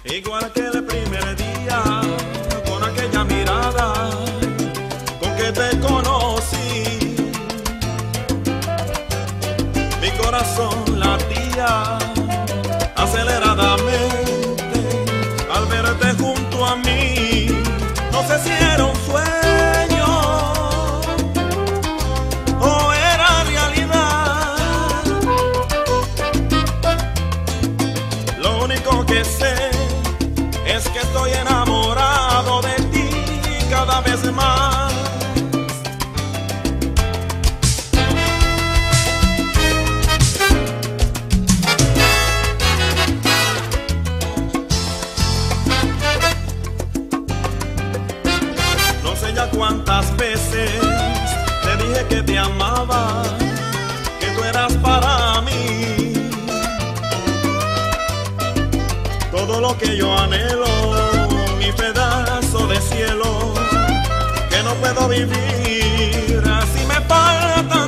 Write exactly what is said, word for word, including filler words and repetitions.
igual que el primer día, con aquella mirada con que te conocí. Mi corazón latía aceleradamente al verte junto a mí. No sé si era un sueño o era realidad. Lo único que sé es que estoy enamorado de ti cada vez más. No sé ya cuántas veces te dije que te amaba, que tú eras para mí todo lo que yo anhelo, mi pedazo de cielo, que no puedo vivir si me falta